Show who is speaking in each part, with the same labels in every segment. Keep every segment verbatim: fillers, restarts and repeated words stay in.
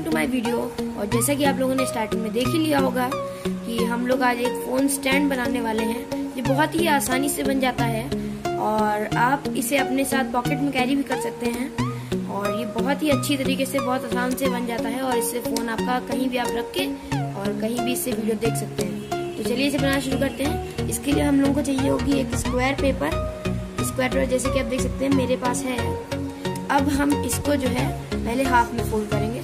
Speaker 1: To my video. और जैसा कि आप लोगों ने स्टार्टिंग में देख ही लिया होगा कि हम लोग आज एक फ़ोन स्टैंड बनाने वाले हैं। ये बहुत ही आसानी से बन जाता है और आप इसे अपने साथ पॉकेट में कैरी भी कर सकते हैं और ये बहुत ही अच्छी तरीके से बहुत आसान से बन जाता है। और इससे फ़ोन आपका कहीं भी आप रख के और कहीं भी इससे वीडियो देख सकते हैं। तो चलिए इसे बनाना शुरू करते हैं। इसके लिए हम लोगों को चाहिए होगी एक स्क्वायर पेपर। स्क्वायर पेपर जैसे कि आप देख सकते हैं मेरे पास है। अब हम इसको जो है पहले हाफ में फोल्ड करेंगे।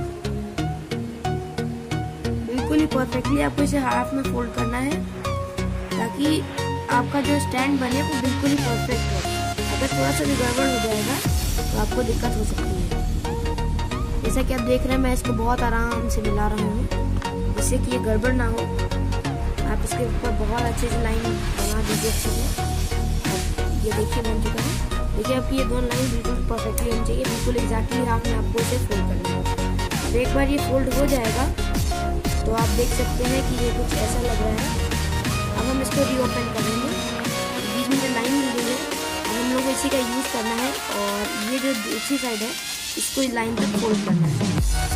Speaker 1: बिल्कुल ही परफेक्टली आपको इसे हाफ में फोल्ड करना है ताकि आपका जो स्टैंड बने वो बिल्कुल ही परफेक्ट हो। अगर थोड़ा सा भी गड़बड़ हो जाएगा तो आपको दिक्कत हो सकती है। जैसा कि आप देख रहे हैं मैं इसको बहुत आराम से मिला रहा हूँ जिससे कि ये गड़बड़ ना हो। आप इसके ऊपर बहुत अच्छे से लाइन बना दीजिए अच्छे से। ये देखिए बन चुका है। देखिए आपकी ये दोनों लाइन बिल्कुल परफेक्टली होनी चाहिए। बिल्कुल एग्जैक्टली हाफ में आपको इसे फोल्ड करना है। अब एक बार ये फोल्ड हो जाएगा तो आप देख सकते हैं कि ये कुछ ऐसा लग रहा है। अब हम इसको रीओपन करेंगे। बीच में जो लाइन मिल रही है अब हम लोग इसी का यूज़ करना है और ये जो दूसरी साइड है इसको इस लाइन तक फोल्ड करना है।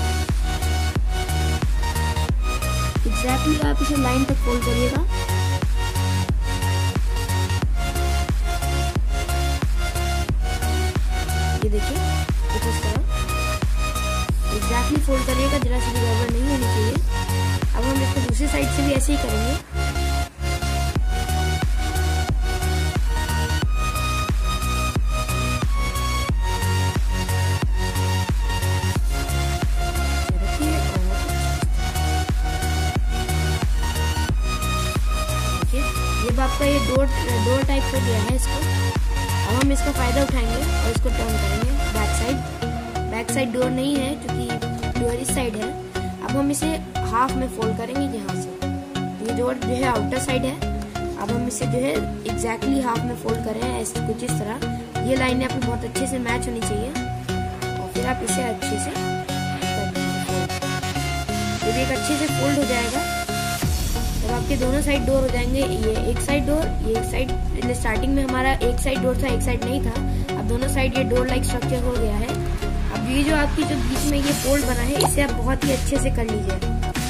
Speaker 1: एग्जैक्टली आप इसे लाइन तक फोल्ड करिएगा। ये देखिए कुछ इस तरह एग्जैक्टली फोल्ड करिएगा, जरा सी गड़बड़ नहीं होनी चाहिए। अब हम इसको दूसरी साइड से भी ऐसे ही करेंगे। जब आपका ये डोर डोर टाइप हो गया है इसको, अब हम इसका फायदा उठाएंगे और इसको टर्न करेंगे back side. Back side door नहीं है क्योंकि डोर इस साइड है। अब हम इसे हाफ में फोल्ड करेंगे यहाँ से। ये डोर जो है आउटर साइड है। अब हम इसे जो है एग्जैक्टली हाफ में फोल्ड कर रहे हैं ऐसे कुछ इस तरह। ये लाइनें आपको बहुत अच्छे से मैच होनी चाहिए और फिर आप इसे अच्छे से कर दीजिए। जब एक अच्छे से फोल्ड हो जाएगा तब आपके दोनों साइड डोर हो जाएंगे। ये एक साइड डोर, ये एक साइड। स्टार्टिंग में हमारा एक साइड डोर था, एक साइड नहीं था। अब दोनों साइड ये डोर लाइक स्ट्रक्चर हो गया है। अब ये जो आपकी जो बीच में ये फोल्ड बना है इसे आप बहुत ही अच्छे से कर लीजिए।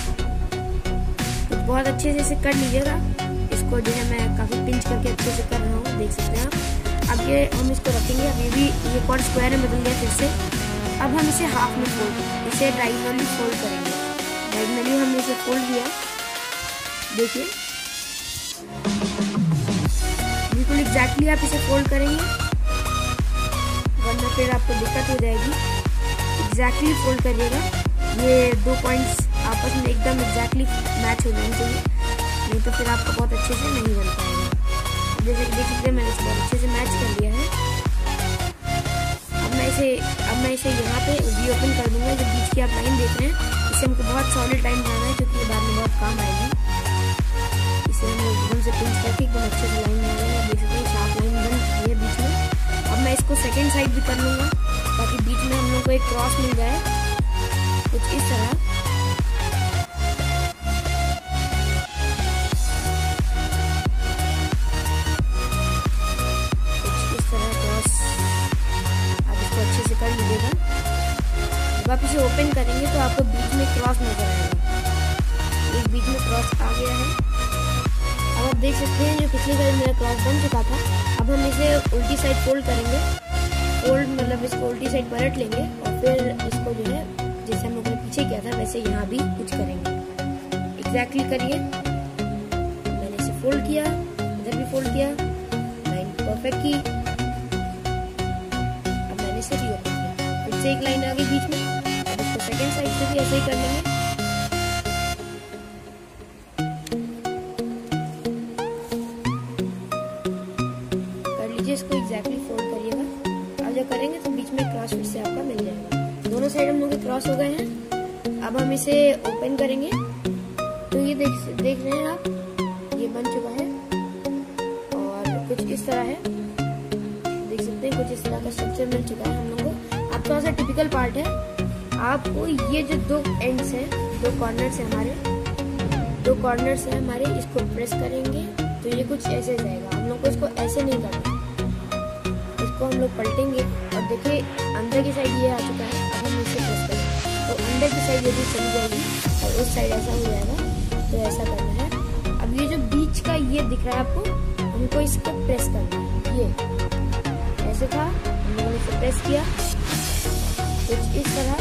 Speaker 1: तो बहुत अच्छे से इसे कर लीजिएगा। इसको जो है मैं काफी पिंच करके अच्छे से कर रहा हूँ, देख सकते हैं आप। अब ये हम इसको रखेंगे। अब ये भी ये कॉर्ड स्क्वायर में बदल गया फिर से। अब हम इसे हाफ में फोल्ड इसे डायगोनली फोल्ड करेंगे। डायगोनली हमने इसे फोल्ड किया, देखिए बिल्कुल एग्जैक्टली आप इसे फोल्ड करेंगे वरना फिर आपको दिक्कत हो जाएगी। एग्जैक्टली फोल्ड करिएगा। ये दो पॉइंट्स आपस में एकदम एग्जैक्टली मैच हो जाने चाहिए, नहीं तो फिर आपको बहुत अच्छे से नहीं बन पाएगा। जैसे कि देख सकते हैं मैंने इसे बहुत अच्छे से मैच कर लिया है। अब मैं इसे अब मैं इसे यहाँ पे रीओपन कर दूंगा। जो बीच की आप लाइन देख रहे हैं इसे हमको बहुत सॉलिड लाइन बनाना है क्योंकि ये बाद में बहुत काम आएगी। इसे हम एकदम से पिंच करके एकदम अच्छे से लाइन बना लेंगे। देख सकते हैं शार्प लाइन बन रही है बीच में। अब मैं इसको सेकंड साइड भी कर लूँगा ताकि बीच में हम लोग को एक क्रॉस मिल जाए कुछ इस तरह। कुछ इस तरह क्रॉस आप इसको अच्छे से कर लीजिएगा। जब आप इसे ओपन करेंगे तो आपको बीच में क्रॉस नजर आएगा। एक बीच में क्रॉस आ गया है। अब आप देख सकते हैं जो पिछली बार मेरा क्रॉस बन चुका था। अब हम इसे उल्टी साइड फोल्ड करेंगे। फोल्ड मतलब इसको उल्टी साइड पलट लेंगे और फिर इसको जो है जैसे हम लोगों ने पीछे किया था वैसे यहाँ भी कुछ करेंगे। एग्जैक्टली करिए। मैंने इसे फोल्ड किया, इधर भी फोल्ड किया, लाइन परफेक्ट की। अब मैंने इसे रीओपन किया, फिर से एक लाइन आ गई बीच में। अब इसको सेकेंड साइड से भी ऐसे ही कर लेंगे। इसको एग्जैक्टली फोल्ड करिएगा। अब जब करेंगे तो बीच में क्रॉस फिर से आपका मिल जाएगा। दोनों साइड हम लोग के क्रॉस हो गए हैं। अब हम इसे ओपन करेंगे तो ये देख देख रहे हैं आप ये बन चुका है और कुछ इस तरह है। देख सकते हैं कुछ इस तरह का स्ट्रक्चर मिल चुका है हम लोग को। अब थोड़ा सा टिपिकल पार्ट है, आपको ये जो दो एंड्स हैं, दो कॉर्नर्स हैं हमारे, दो कॉर्नर्स हैं हमारे, इसको प्रेस करेंगे तो ये कुछ ऐसे जाएगा। हम लोग को इसको ऐसे नहीं करना, इसको हम लोग पलटेंगे और देखिए अंदर की साइड ये आ चुका है। अब हम इसे प्रेस करेंगे तो अंदर की साइड साइड ये भी चली जाएगी और उस साइड ऐसा हो जाएगा। तो ऐसा करना है। अब ये जो बीच का ये दिख रहा है आपको, हमको इसको प्रेस करना है। ये ऐसे था, हम लोगों ने इसे प्रेस किया कुछ इस तरह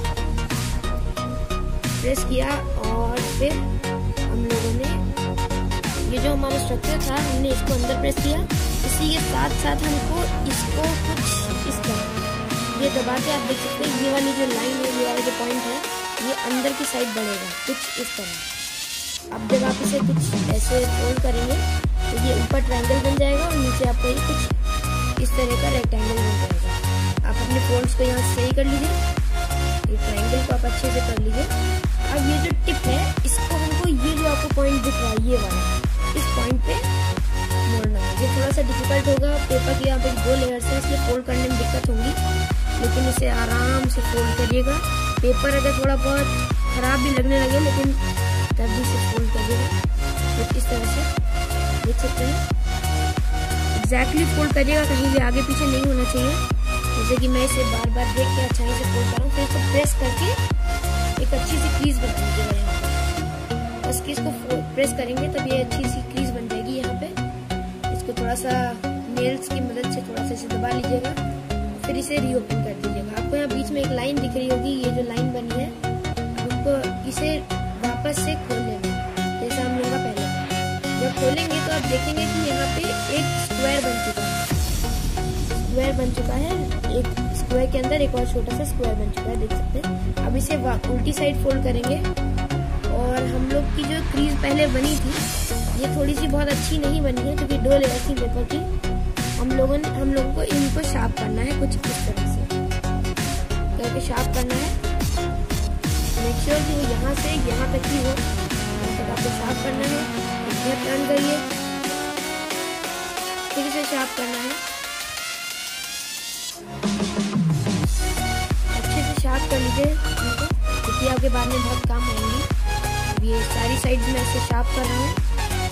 Speaker 1: प्रेस किया और फिर हम लोगों ने ये जो हमारा स्ट्रक्चर था हमने इसको अंदर प्रेस किया। इसी के साथ साथ हमको इसको कुछ इस तरह ये दबा के आप देख सकते हैं ये वाली जो लाइन है, ये वाला जो पॉइंट है, ये अंदर की साइड बढ़ेगा कुछ इस तरह। अब जब आप इसे कुछ ऐसे फोल्ड करेंगे तो ये ऊपर ट्रायंगल बन जाएगा और नीचे आपका ये कुछ इस तरह का रेक्टेंगल बन जाएगा। आप अपने फोल्ड्स को यहाँ सही कर लीजिए, ये ट्रायंगल को आप अच्छे से कर लीजिए। अब ये जो टिप है इसको हमको ये जो आपको पॉइंट दिख रहा है ये वाला, इस पॉइंट पे मोड़ना है। ये थोड़ा सा डिफिकल्ट होगा, पेपर की यहाँ पे दो लेयर्स है इसलिए फोल्ड करने में दिक्कत होगी, लेकिन इसे आराम से फोल्ड करिएगा। पेपर अगर थोड़ा बहुत खराब भी लगने लगे लेकिन तब भी इसे फोल्ड करिएगा तो इस तरह से देख सकते हैं। एग्जैक्टली फोल्ड करिएगा, कहीं भी आगे पीछे नहीं होना चाहिए। जैसे कि मैं इसे बार बार देख के अच्छाई से फोल्ड कर रहा हूँ, फिर इसको प्रेस करके एक अच्छी सी क्रीज बना लीजिएगा यहाँ पे। बस क्रीज को प्रेस करेंगे तब ये अच्छी सी क्रीज बन जाएगी यहाँ पे। इसको थोड़ा सा नेल्स की मदद से थोड़ा सा इसे दबा लीजिएगा, फिर इसे रीओपन कर दीजिएगा। आपको यहाँ बीच में एक लाइन दिख रही होगी, ये जो लाइन बनी है आपको इसे वापस से खोल लेना है जैसा हम लोगों का पहले। जब खोलेंगे तो आप देखेंगे कि यहाँ पे एक स्क्वायर बन चुका है, स्क्वायर बन चुका है। एक स्क्वायर के अंदर एक और छोटा सा स्क्वायर बन चुका है, देख सकते हैं। अब इसे उल्टी साइड फोल्ड करेंगे और हम लोग की जो क्रीज पहले बनी थी ये थोड़ी सी बहुत अच्छी नहीं बनी है क्योंकि दो लेयर थी पेपर की। हम लोगों ने हम लोगों को इनको शार्प करना है कुछ इस तरह से करके शार्प करना है। मेक श्योर कि वो यहाँ से यहाँ तक ही हो, यहाँ तक आपको शार्प करना है। इधर टर्न करिए, फिर इसे शार्प करना है, अच्छे से शार्प कर लीजिए क्योंकि आपके बाद में बहुत काम आएंगी। ये सारी साइड्स में ऐसे शार्प कर रहा हूँ।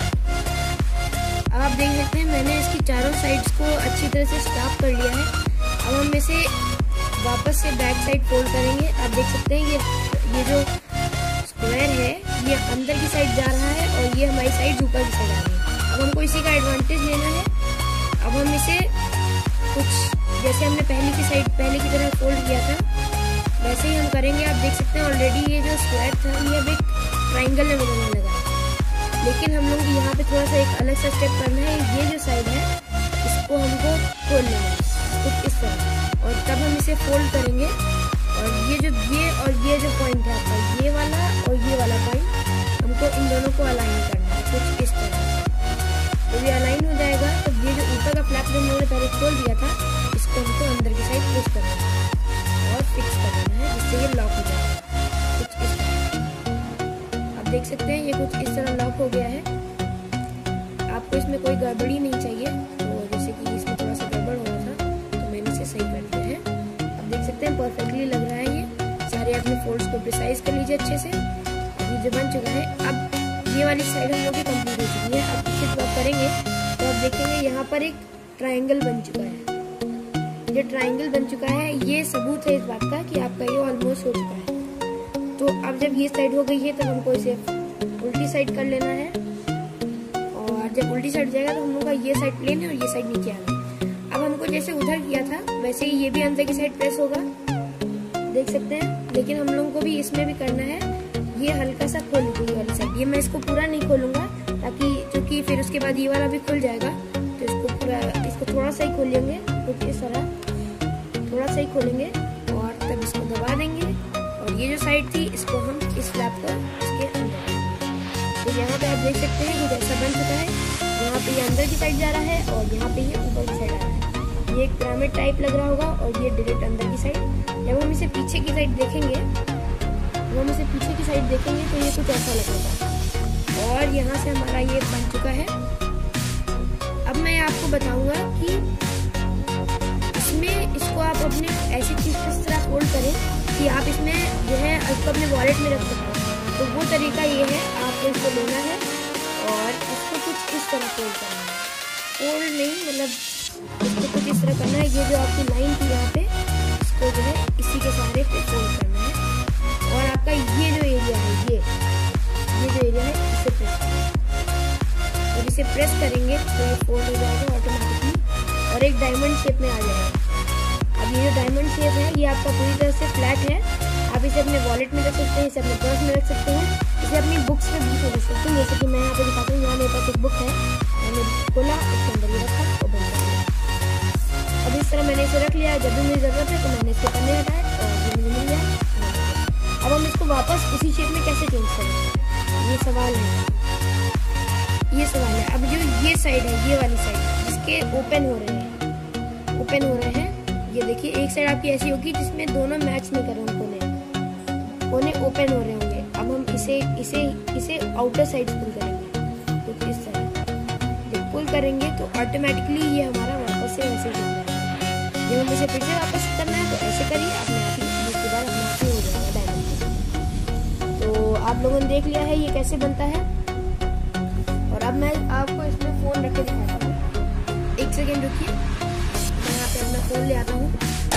Speaker 1: अब आप देख सकते हैं मैंने इसकी चारों साइड्स को अच्छी तरह से शार्प कर लिया है। अब हम इसे वापस से बैक साइड फोल्ड करेंगे। आप देख सकते हैं ये ये जो स्क्वायर है ये अंदर की साइड जा रहा है और ये हमारी साइड ऊपर की साइड आ रही है। अब हमको इसी का एडवांटेज लेना है। अब हम इसे कुछ जैसे हमने पहले की साइड पहले की तरह फोल्ड किया था वैसे ही हम करेंगे। आप देख सकते हैं ऑलरेडी ये जो स्क्वायर था ये अब एक ट्रायंगल में बनने लगा है, लेकिन हम लोग यहाँ पे थोड़ा सा एक अलग सा स्टेप करना है। ये जो साइड है इसको हमको खोल लेना है कुछ इस तरह और तब हम इसे फोल्ड करेंगे। और ये जो ये और ये जो पॉइंट है आपका ये वाला और ये वाला पॉइंट हमको इन दोनों को अलाइन करना है कुछ इस तरह से। तो ये अलाइन हो जाएगा तो ये जो ऊपर का फ्लैप जो हमने पहले खोल दिया था इसको हमको अंदर की साइड पुश करना है और फिक्स कर देना है जिससे ये लॉक हो जाएगा कुछ इस तरह। आप देख सकते हैं ये कुछ इस तरह लॉक हो गया है। आपको इसमें कोई गड़बड़ी नहीं चाहिए, तो जैसे कि इसमें थोड़ा सा गड़बड़ हो रहा था तो मैंने इसे सही कर दिया है। आप देख सकते हैं परफेक्टली लग रहा है। ये सारे अपने फोल्ड्स को प्रिसाइज कर लीजिए अच्छे से। ये जो बन चुका है अब ये वाली साइड हम लोग की कंप्लीट हो चुकी है। अब इसे ड्रॉप करेंगे तो आप देखेंगे यहाँ पर एक ट्रायंगल बन चुका है। ये ट्रायंगल बन चुका है, ये सबूत है इस बात का कि आपका ये ऑलमोस्ट हो चुका है। तो अब जब ये साइड हो गई है तब हमको इसे उल्टी साइड कर लेना है और जब उल्टी साइड जाएगा तो हम लोग का ये साइड प्लेन है और ये साइड नीचे आ गई। अब हमको जैसे उधर किया था वैसे ही ये भी अंदर की साइड प्रेस होगा, देख सकते हैं। लेकिन हम लोगों को भी इसमें भी करना है, ये हल्का सा खोल लीजिए वाली साइड। ये मैं इसको पूरा नहीं खोलूंगा ताकि क्योंकि फिर उसके बाद ये वाला भी खुल जाएगा, तो इसको पूरा इसको थोड़ा सा ही खोलेंगे कुछ इस तरह, थोड़ा सा ही खोलेंगे और तब इसको दबा देंगे और ये जो साइड थी इसको हम इस फ्लैप को इसके अंदर। तो यहाँ पे आप देख सकते हैं कि जैसा बन चुका है, यहाँ पे ये अंदर की साइड जा रहा है और यहाँ पे ये ऊपर की साइड आ रहा है। ये एक पिरामिड टाइप लग रहा होगा और ये डायरेक्ट अंदर की साइड। जब हम इसे पीछे की साइड देखेंगे जब हम इसे पीछे की साइड देखेंगे तो ये कुछ ऐसा लगेगा और यहाँ से हमारा ये बन चुका है। अब मैं आपको बताऊंगा कि इसमें इसको आप अपने ऐसी चीज किस तरह फोल्ड करें कि आप इसमें जो है इसको अपने वॉलेट में रख सकते हैं। तो वो तरीका ये है, आपको इसको लेना है और इसको कुछ इस तरह फोल्ड करना है। फोल्ड नहीं मतलब इसको कुछ इस तरह करना है। ये जो आपकी लाइन थी यहाँ पे इसको जो है इसी के सहारे पे फोल्ड करना है और आपका जब इसे प्रेस करेंगे तो ये फोल्ड हो जाएगा ऑटोमेटिकली और एक डायमंड शेप में आ जाएगा। अब ये जो डायमंड शेप है ये आपका पूरी तरह से फ्लैट है। आप इसे अपने वॉलेट में रख सकते हैं, इसे अपने पर्स में रख सकते हैं, इसे अपनी बुक्स में भी रख सकते हैं। जैसे कि मैं यहाँ पे दिखाता हूँ, यहाँ मेरे पास एक बुक है, मैंने खोला, उसके अंदर ये रखा और बंद कर दिया। अब इस तरह मैंने इसे रख लिया। जब भी मुझे जरूरत है तो मैंने इसके पन्ने हटाए और ये मुझे मिल गया। अब हम इसको वापस उसी शेप में कैसे चेंज करें, ये सवाल है, ये सवाल है। अब जो ये साइड है, ये वाली साइड जिसके ओपन हो रहे हैं, ओपन हो रहे हैं, ये देखिए एक साइड आपकी ऐसी होगी जिसमें दोनों मैच नहीं कर रहे हैं, कोने कोने ओपन हो रहे होंगे। अब हम इसे इसे इसे आउटर साइड पुल करेंगे, कुछ इस तरह। जब पुल करेंगे तो ऑटोमेटिकली ये हमारा वापस से वैसे हो जाएगा। जब हम इसे फिर से वापस करना है तो ऐसे करिए, अपने आप ही उसके बाद अपने आप ही हो जाएगा डायमंड। तो आप लोगों ने देख लिया है ये कैसे बनता है। और अब मैं आपको इसमें फोन रख के दिखाता हूँ। एक सेकेंड रुकिए, मैं यहाँ पे अपना फोन ले आता हूँ।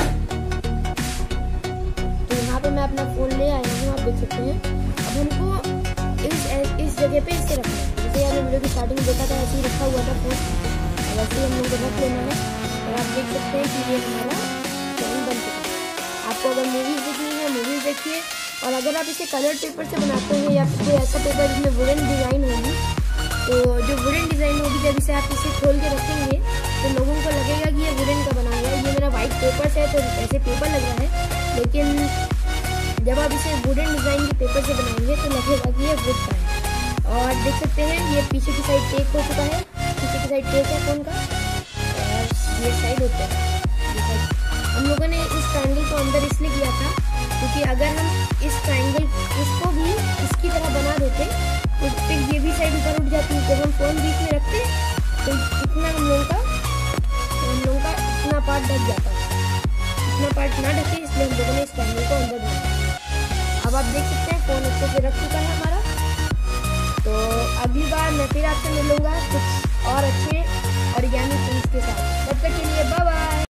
Speaker 1: तो यहाँ पे मैं अपना फोन ले आया हूँ, आप देख सकते हैं। अब हमको इस इस जगह पे इसे रखना है, जैसे आपने वीडियो की स्टार्टिंग में देखा था ऐसे ही रखा हुआ था फोन। अब ऐसे ही हम लोग को रख लेना है और आप देख सकते हैं कि ये हमारा स्टैंड बन चुका है। आपको अगर मूवीज देखनी है मूवीज देखिए, और अगर आप इसे कलर पेपर से बनाते हैं या फिर कोई ऐसा पेपर जिसमें वुडन डिजाइन होगी, तो जो वुडन डिजाइन होगी जब इसे आप इसे खोल के रखेंगे तो लोगों को लगेगा कि ये वुडन का बना हुआ है। ये मेरा वाइट पेपर है तो ऐसे पेपर लग रहा है, लेकिन जब आप इसे वुडन डिजाइन के पेपर से बनाएंगे तो लगेगा कि ये वुड का है। और देख सकते हैं ये पीछे की साइड टेक हो चुका है, पीछे की साइड टेक है फोन का, और ये साइड होता है। हम लोगों ने इस ट्रायंगल को अंदर इसलिए किया था क्योंकि अगर हम इस ट्रायंगल इसको भी इसकी तरह बना देते तो फिर ये भी साइड ऊपर उठ जाती है। जब हम फोन बीच में रखते तो इतना हम लोगों का हम लोगों का इतना पार्ट ढक जाता है, इतना पार्ट ना ढके, इसलिए हम लोगों ने इस ट्रायंगल को अंदर बनाया। अब आप देख सकते हैं फोन अच्छे से रख चुका है हमारा। तो अगली बार मैं फिर आपसे मिलूंगा कुछ और अच्छे और ज्ञानी चीज के साथ। तब तक के लिए बाय बाय।